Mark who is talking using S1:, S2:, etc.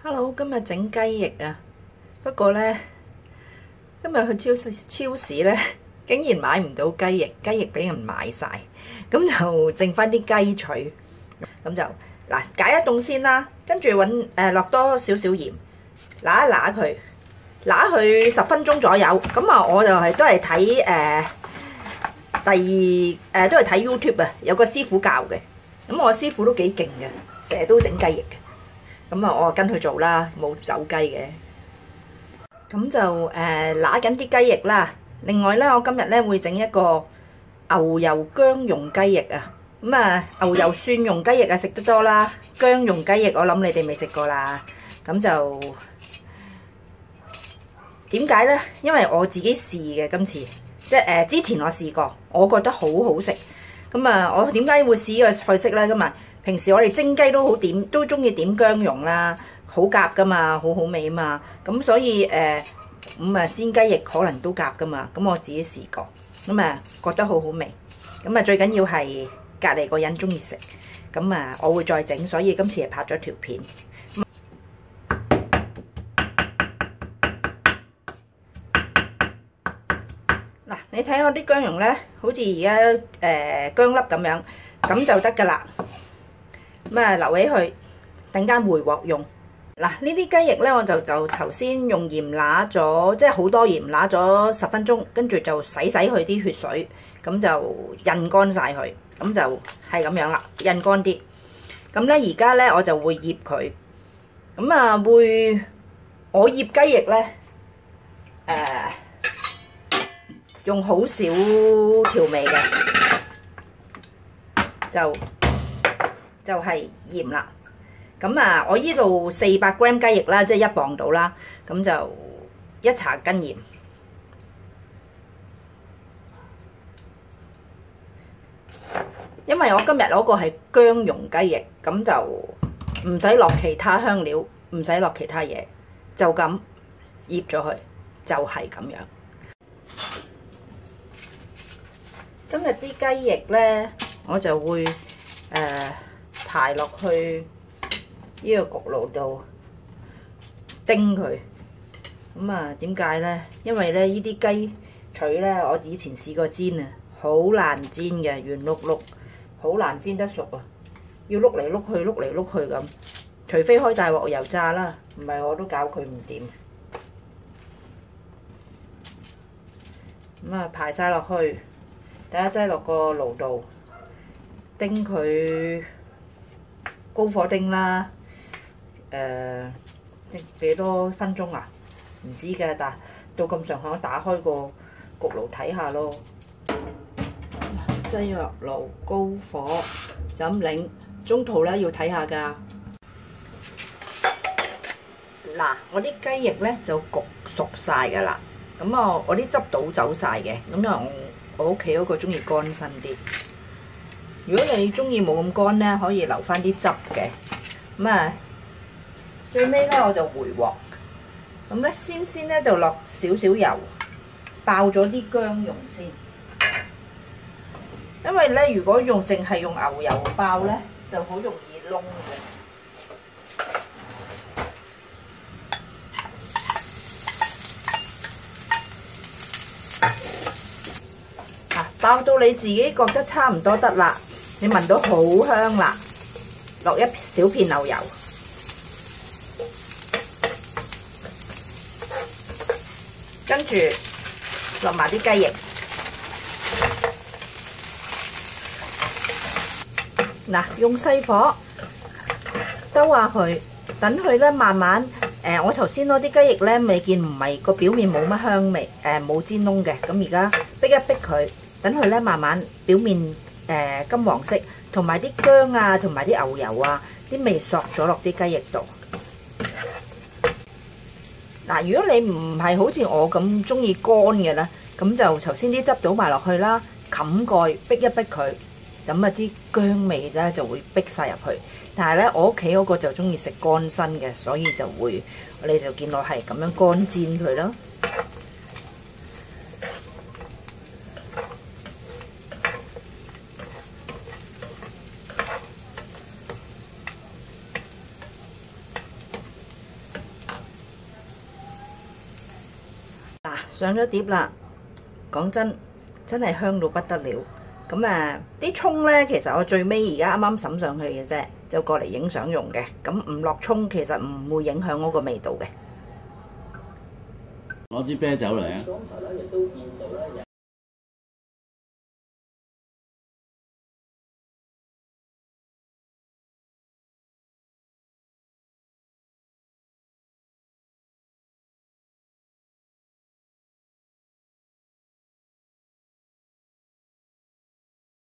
S1: Hello，今日整雞翼啊！不過呢，今日去超市呢，竟然買唔到雞翼，雞翼俾人買晒，咁就剩翻啲雞腿，咁就嗱解一凍先啦，跟住落多少少鹽，揦一揦佢10分鐘左右。咁啊，我就都係睇都係睇 YouTube 啊，有個師傅教嘅，咁我師傅都幾勁嘅，成日都整雞翼嘅。咁啊，我跟佢做啦，冇走雞嘅。咁就揦緊啲雞翼啦。另外咧，我今日咧會整一個牛油薑蓉雞翼啊。咁啊，牛油蒜蓉雞翼啊食得多啦，薑蓉雞翼我諗你哋未食過啦。咁就點解咧？因為我自己試嘅今次，即係之前我試過，我覺得好好食。咁啊，我點解會試呢個菜式咧？咁啊，平時我哋蒸雞都中意點薑蓉啦，好夾噶嘛，好好味啊嘛。咁所以煎雞翼可能都夾噶嘛。咁我自己試過，咁啊覺得好好味。咁啊最緊要係隔離個人中意食。咁啊我會再整，所以今次係拍咗條片。嗱，你睇我啲薑蓉咧，好似而家薑粒咁樣，咁就得噶啦。咁啊留起佢，等間回鑊用。嗱，呢啲雞翼咧，我就頭先用鹽揦咗，即係好多鹽揦咗10分鐘，跟住就洗佢啲血水，咁就印乾晒佢，咁就係咁樣啦，印乾啲。咁咧而家咧我就會醃佢，咁啊我醃雞翼咧，用好少調味嘅，就係鹽啦。咁啊，我呢度400g雞翼啦，即係1磅到啦。咁就1茶羹鹽。因為我今日嗰個係薑蓉雞翼，咁就唔使落其他香料，唔使落其他嘢，就咁醃咗佢，就係咁樣。今日啲雞翼咧，我就會排落去呢個焗爐度叮佢。咁啊點解咧？因為咧呢啲雞腿咧，我以前試過煎啊，好難煎嘅，圓碌碌，好難煎得熟啊！要碌嚟碌去，碌嚟碌去咁。除非開大鑊油炸啦，唔係我都搞佢唔掂。咁啊排晒落去。第一擠落個爐度，叮佢高火叮啦，幾多分鐘啊？唔知嘅，但到咁上下打開個焗爐睇下咯。擠落爐高火就咁擰，中途咧要睇下㗎。嗱，我啲雞翼咧就焗熟晒㗎啦，咁啊我啲汁倒走晒嘅，咁啊我屋企嗰個中意乾身啲。如果你中意冇咁乾咧，可以留翻啲汁嘅。咁啊，最尾咧我就回鑊。咁咧先咧就落少少油，爆咗啲薑蓉先。因為咧，如果淨係用牛油爆咧，就好容易燶嘅。爆到你自己覺得差唔多得啦，你聞到好香啦，落一小片牛油，跟住落埋啲雞翼。嗱，用細火兜下佢，等佢咧慢慢我頭先攞啲雞翼咧，未見唔係個表面冇乜香味，冇煎燶嘅，咁而家逼一逼佢。等佢咧慢慢表面金黃色，同埋啲薑啊，同埋啲牛油啊，啲味索咗落啲雞翼度。嗱，如果你唔係好似我咁中意乾嘅咧，咁就頭先啲汁倒埋落去啦，冚蓋逼一逼佢，咁啊啲薑味咧就會逼晒入去。但係咧，我屋企嗰個就中意食乾身嘅，所以就會你就見到係咁樣乾煎佢咯。 上咗碟啦，講真係香到不得了。咁啊，啲葱咧，其實我最尾而家啱啱揼上去嘅啫，就過嚟影相用嘅。咁唔落葱，其實唔會影響嗰個味道嘅。
S2: 攞支啤酒嚟啊！
S3: 剛才咧亦都見到咧有